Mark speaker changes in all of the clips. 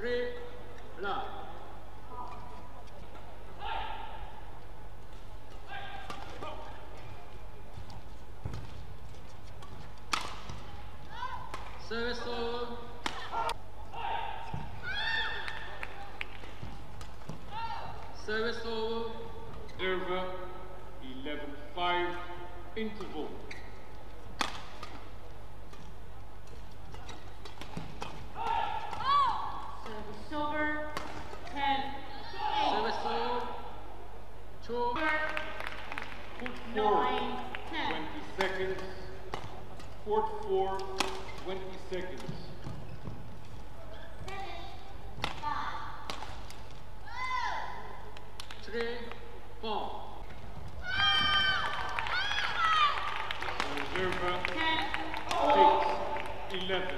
Speaker 1: 3 love. Service over. Service over.
Speaker 2: Server 11-5 interval.
Speaker 3: Service over. 10.
Speaker 1: Service over. 2.
Speaker 2: Court
Speaker 3: 9,
Speaker 2: 4,
Speaker 3: 10.
Speaker 2: 20 seconds. Court 4, 20 seconds.
Speaker 1: 3 4.
Speaker 2: Reserva
Speaker 3: 10.
Speaker 2: 6, 11.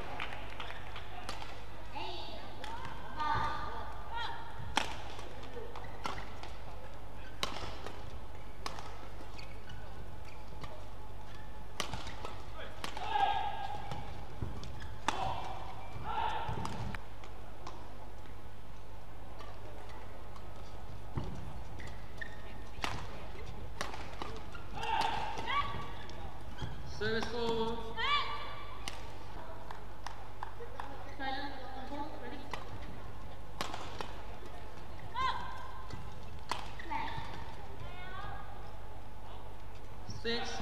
Speaker 1: Service over.
Speaker 3: Silence. Control. Ready.
Speaker 1: 6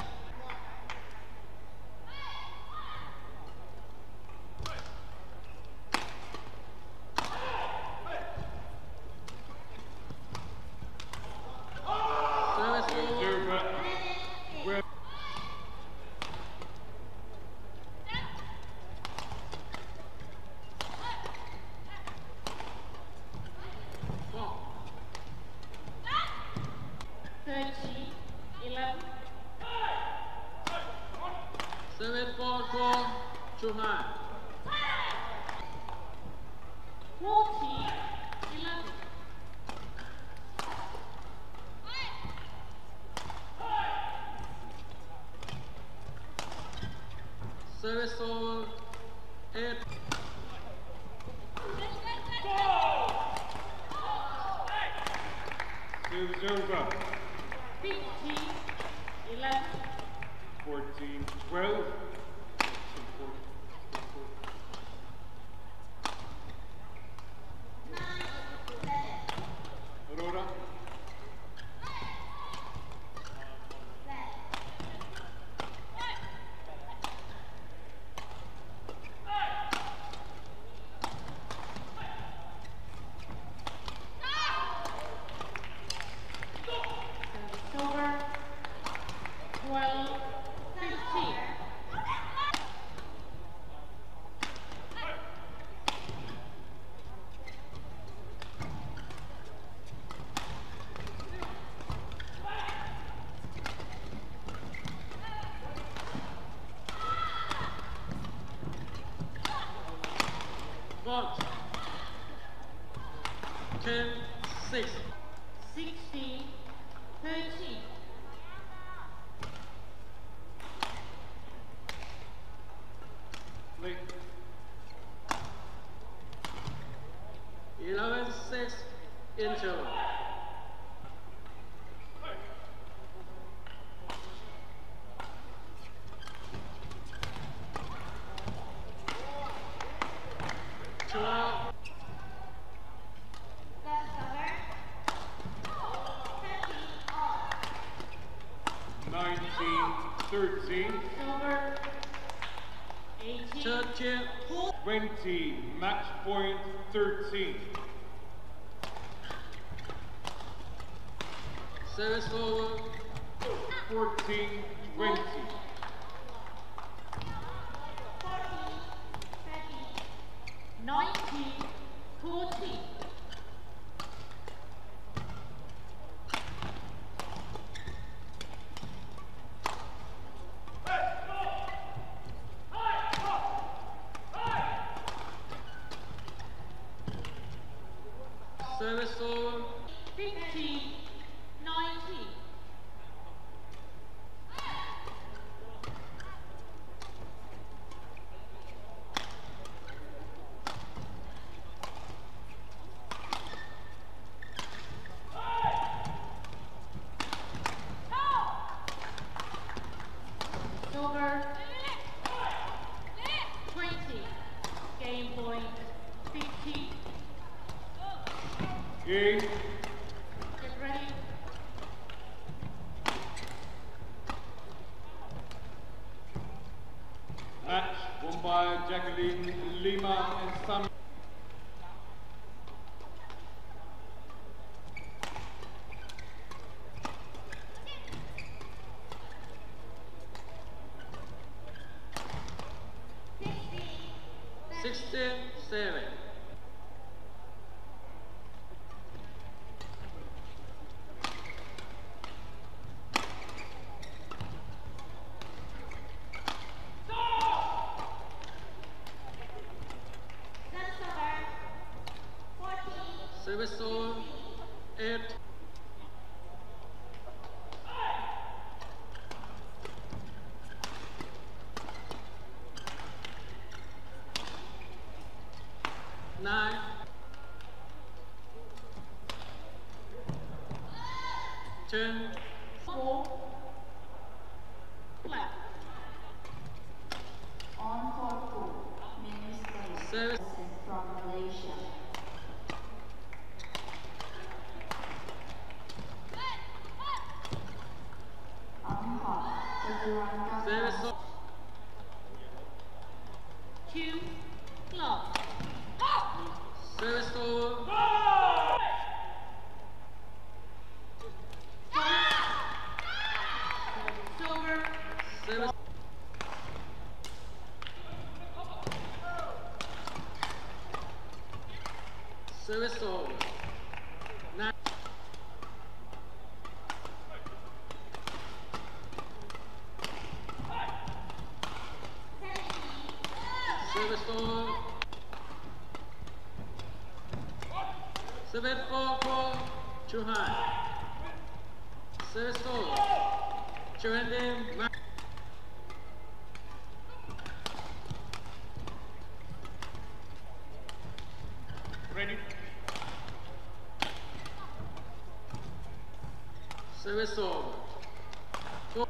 Speaker 1: Service over.
Speaker 2: Reserva 12.
Speaker 1: Four.
Speaker 3: 30. 11.
Speaker 1: Service 4 2 high.
Speaker 3: 40. 11.
Speaker 1: Service over. 8
Speaker 2: Reserva
Speaker 3: 15. 11.
Speaker 2: 14, 12. Aurora.
Speaker 3: Service over. 12. 15.
Speaker 1: Box 10 6
Speaker 3: 16. 13.
Speaker 2: Late.
Speaker 1: 11 6 interval. Twelve.
Speaker 2: 19, 13.
Speaker 3: Silver. 18.
Speaker 1: 13
Speaker 2: 20, match point 13.
Speaker 1: Service over.
Speaker 2: 14, 20.
Speaker 3: 19. 14.
Speaker 1: Service over.
Speaker 3: 15. 19.
Speaker 2: Game.
Speaker 3: Get ready.
Speaker 2: Match won by Jacqueline Lima and Sam.
Speaker 1: Sixteen, 7. Service over, 8. Nine. 10.
Speaker 3: 4. Left.
Speaker 4: On court 4, Minister
Speaker 1: Service.
Speaker 4: from Malaysia. On court, Chaturanga
Speaker 1: Service
Speaker 4: from
Speaker 1: over.
Speaker 3: 2. Love.
Speaker 1: Service over.
Speaker 3: Silver.
Speaker 1: Service. Service over. 9. Service over. 7-4, 2 high. Service over. 2 ending.
Speaker 2: Ready?
Speaker 1: Service over. 4.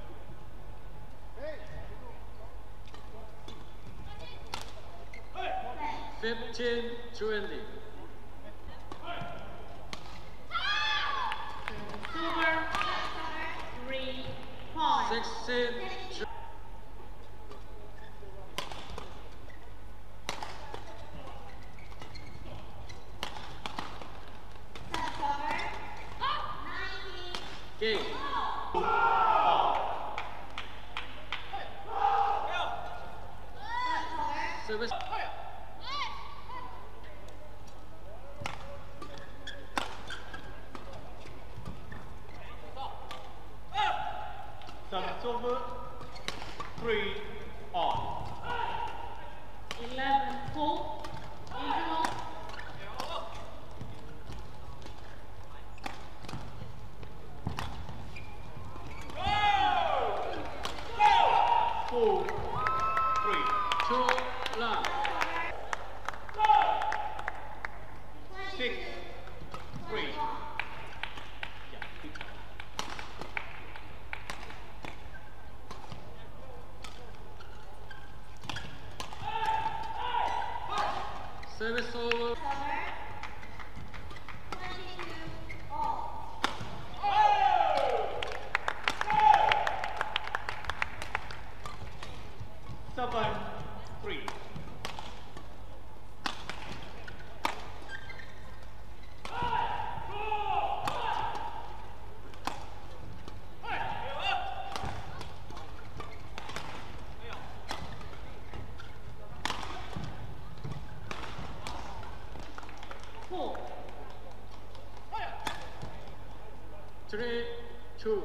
Speaker 1: 15, 20.
Speaker 3: Silver. 3 points.
Speaker 1: 16, 2. Game. Service.
Speaker 2: Service over. 3 on.
Speaker 3: 11 full. Interval.
Speaker 2: Four, 3.
Speaker 1: 2 love.
Speaker 2: 6, 3.
Speaker 1: Service over.
Speaker 2: Seven, 3.
Speaker 3: Four.
Speaker 1: 3, 2.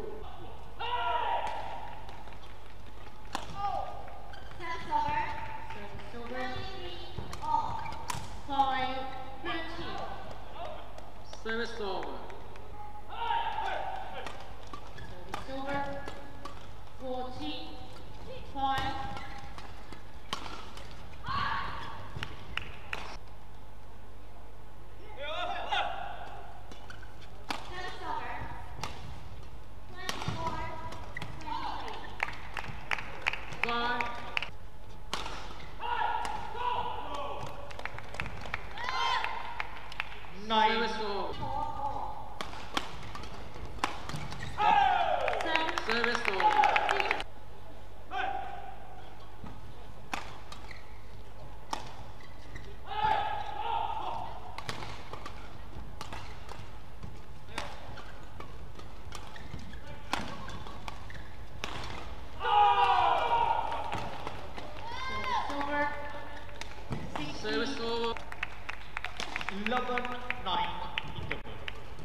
Speaker 5: 11-9 interval.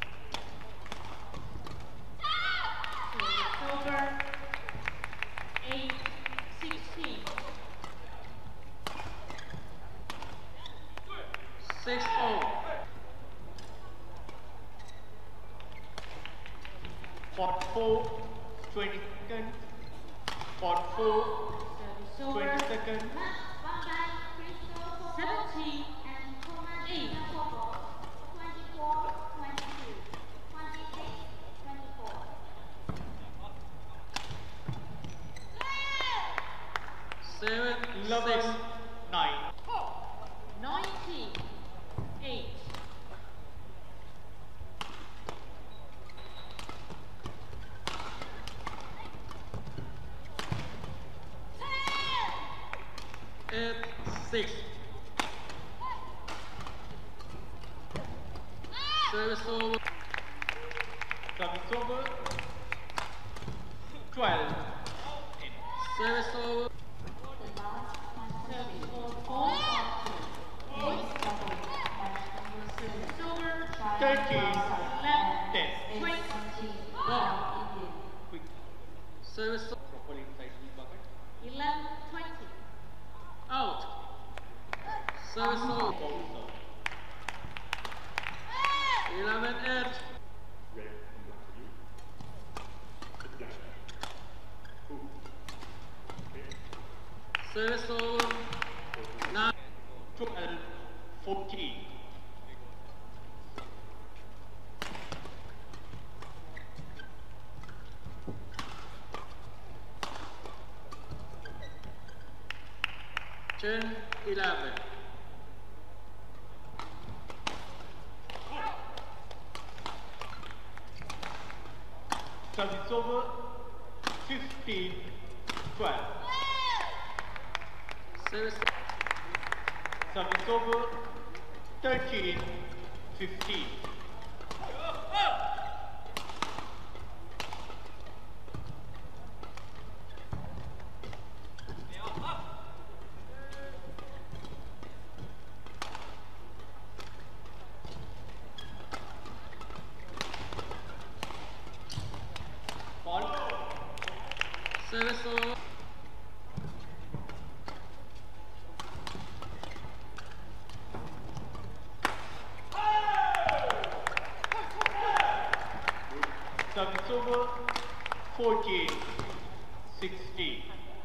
Speaker 3: Service over. 8-16.
Speaker 1: 6-0.
Speaker 5: 44, 20 seconds. 44,
Speaker 3: Service
Speaker 5: 20
Speaker 3: over.
Speaker 5: seconds.
Speaker 3: 17. 8.
Speaker 1: 7,
Speaker 5: 11,
Speaker 1: 6.
Speaker 5: 9.
Speaker 3: 19. 8.
Speaker 1: 8, 6. Service over.
Speaker 5: Service over. 12.
Speaker 1: Service over.
Speaker 4: The last
Speaker 3: Service
Speaker 4: conversation.
Speaker 3: over.
Speaker 4: Men's double match number 7.
Speaker 3: Service over.
Speaker 4: China
Speaker 5: 13,
Speaker 4: Plaza
Speaker 5: 10.
Speaker 4: and
Speaker 3: 20.
Speaker 4: S17
Speaker 1: Go.
Speaker 4: Indian.
Speaker 5: Quick.
Speaker 1: Service over.
Speaker 5: Properly inside the bucket.
Speaker 3: 11-20.
Speaker 1: Out. Service over.
Speaker 5: Bouncer.
Speaker 1: 11, 8. Service over. 9.
Speaker 5: 12, 14.
Speaker 1: Ten, 11.
Speaker 5: Service over. 15, 12.
Speaker 1: Service.
Speaker 5: Service over. 13, 15. Ball.
Speaker 1: Service over.
Speaker 5: Service over. 14, 16.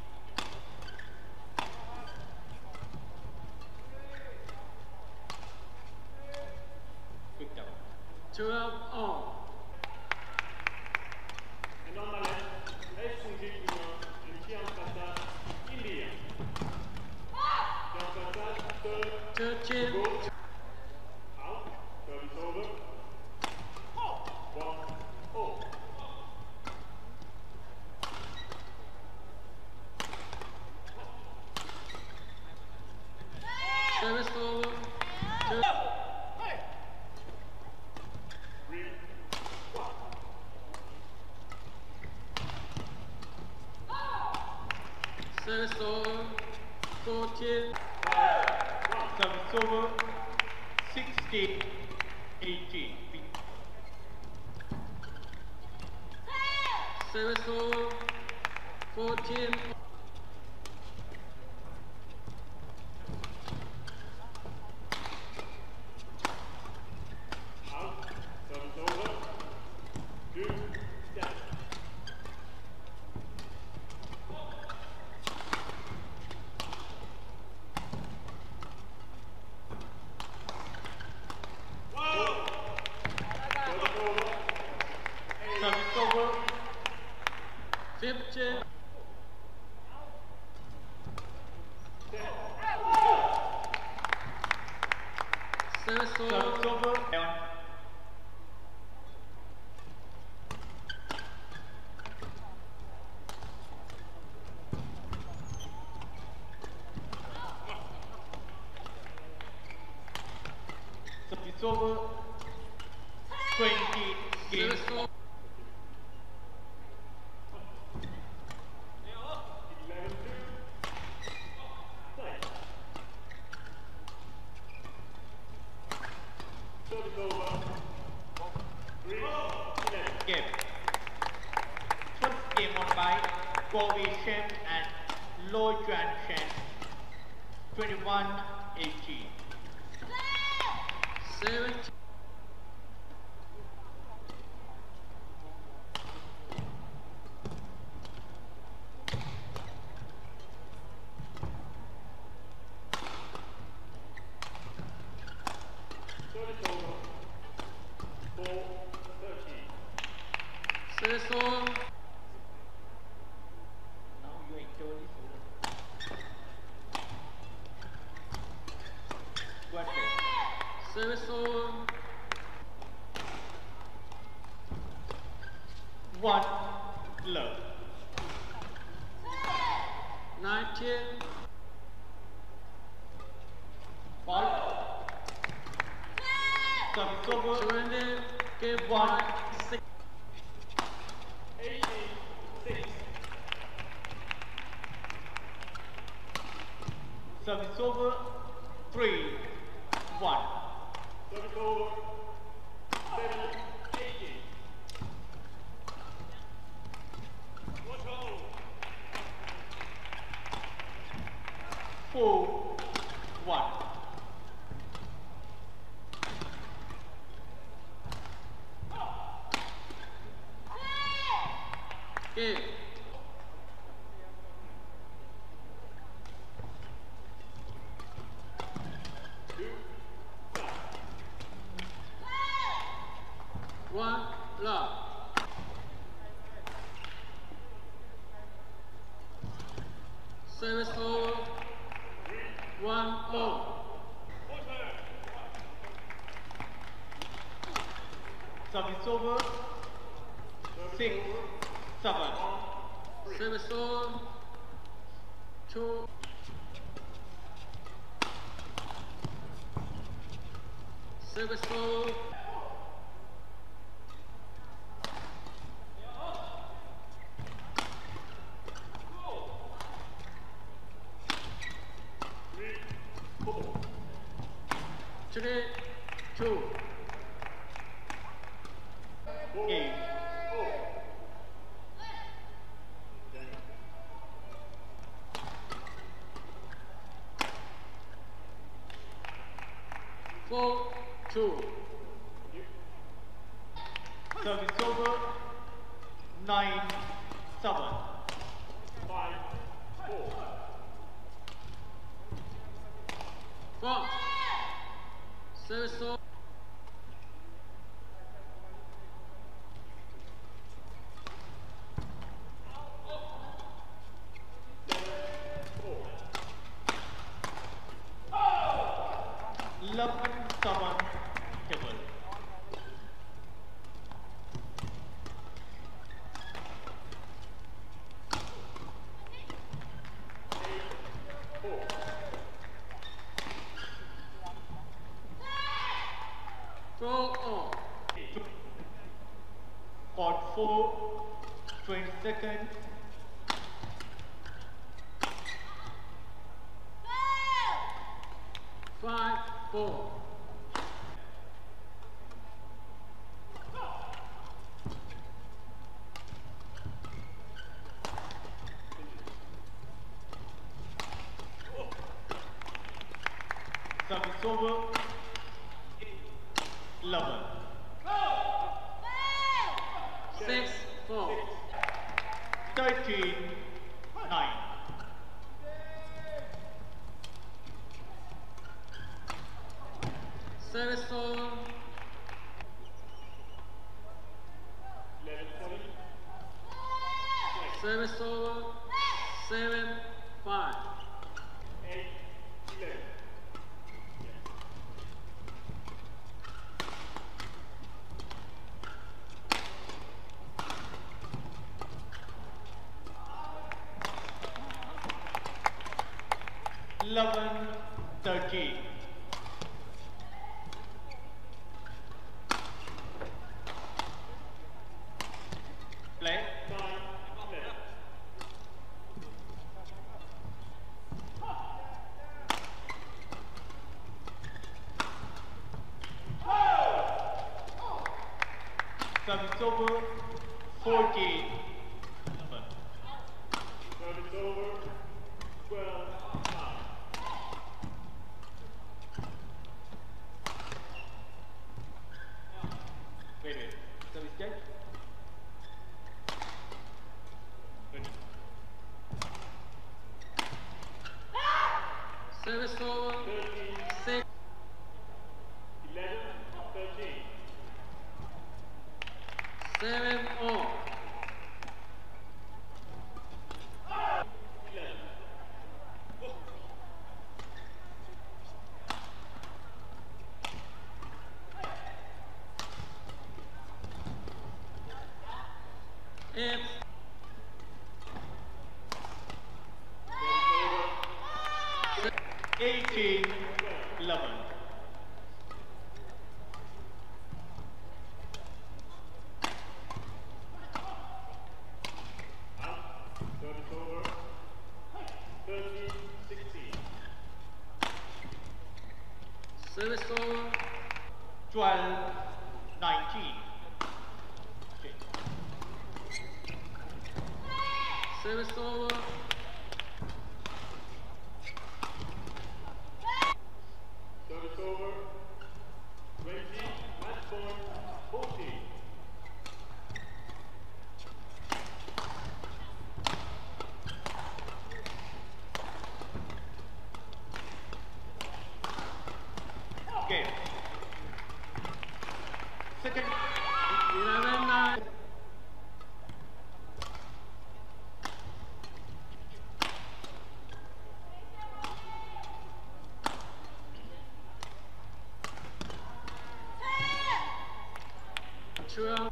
Speaker 5: Quick down.
Speaker 1: 12, all.
Speaker 2: En dan maar Escondidino en Chiam Kata India. Chiam Kata
Speaker 1: 13,
Speaker 2: goal. Out. Service over. 1-0.
Speaker 1: service over. 2,
Speaker 2: 3, 1.
Speaker 1: service over. 14,
Speaker 5: Service over. 16, 18.
Speaker 1: service over. 14,
Speaker 2: Out. Service over. 2, 10. Service over.
Speaker 5: Service over.
Speaker 1: 15, service
Speaker 5: Service
Speaker 1: over.
Speaker 5: over. Service over. 20 games.
Speaker 1: Service over.
Speaker 2: 11, 2. 9.
Speaker 5: 21-18.
Speaker 1: 17.
Speaker 2: Service over. 4-13.
Speaker 1: Service over.
Speaker 5: Now you enjoy this over. Good play.
Speaker 1: Service over.
Speaker 5: 1 love.
Speaker 1: 19.
Speaker 5: Ball. Service over.
Speaker 1: 20. Game
Speaker 5: 1
Speaker 1: 1. 6.
Speaker 2: 18-6.
Speaker 5: Service over. 3-1.
Speaker 2: Service over. 7-18. Watch hold.
Speaker 5: 4-1.
Speaker 1: Game. One love. Service over. 1-0.
Speaker 5: Service over. 6-7.
Speaker 1: Service over. 2. Service over. Three, 2.
Speaker 5: Game.
Speaker 1: Four, 2.
Speaker 5: Service over. 9-7.
Speaker 1: 4. Service over.
Speaker 5: Eleven seven table.
Speaker 1: Throw on.
Speaker 5: Court 4, 20 seconds.
Speaker 1: Five, 4.
Speaker 5: Service over. 11.
Speaker 1: 6, 4.
Speaker 5: 13, 9.
Speaker 1: Service over.
Speaker 2: 11-20.
Speaker 1: Service over. 7, 5.
Speaker 2: 8-11.
Speaker 5: Eleven, 13. Play.
Speaker 2: 9-11.
Speaker 5: Service over. 14.
Speaker 2: Service over. 12-9.
Speaker 1: Service over. 6.
Speaker 2: 11, 13.
Speaker 1: 7 all. 8.
Speaker 5: 18, 11.
Speaker 2: Service over. 13, 16.
Speaker 1: Service over.
Speaker 5: 12, 19. Okay.
Speaker 1: Service over.
Speaker 2: Service over. 20, match point, 14.
Speaker 5: Okay. Second.
Speaker 1: 11 9. Twelve.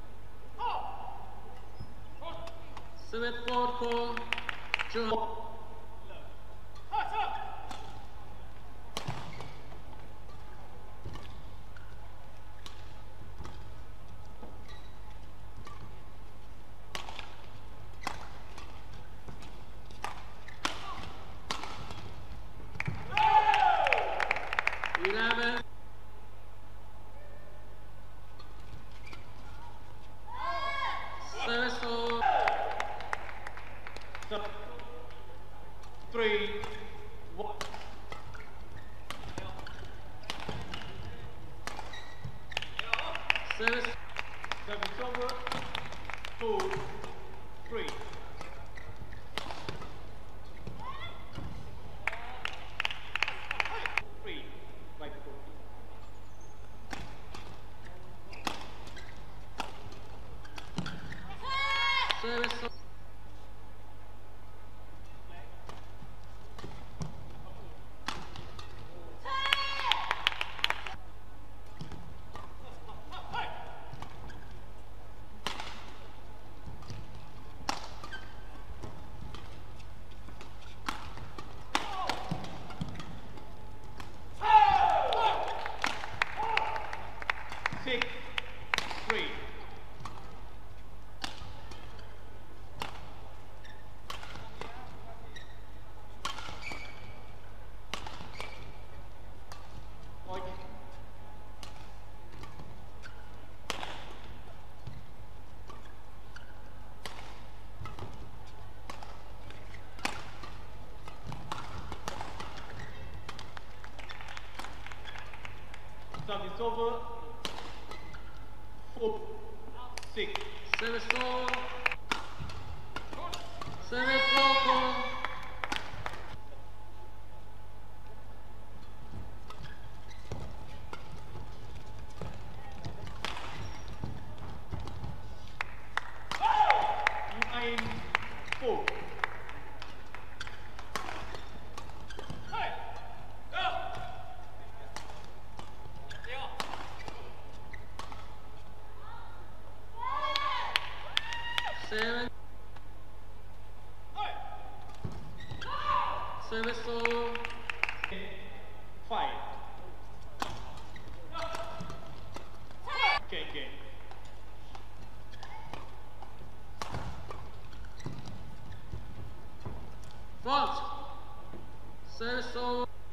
Speaker 1: 7 4 4. 2. Service over.
Speaker 5: 3, 1.
Speaker 1: Service.
Speaker 5: Service over. 2, 3. 3. Right foot.
Speaker 1: Service over.
Speaker 5: Six, 3. Point. Service over. 4, 6.
Speaker 1: Service over. Service over.
Speaker 5: 9, 4.
Speaker 1: Seven. Service over.
Speaker 5: 5. Change game.
Speaker 1: Fault. Service over.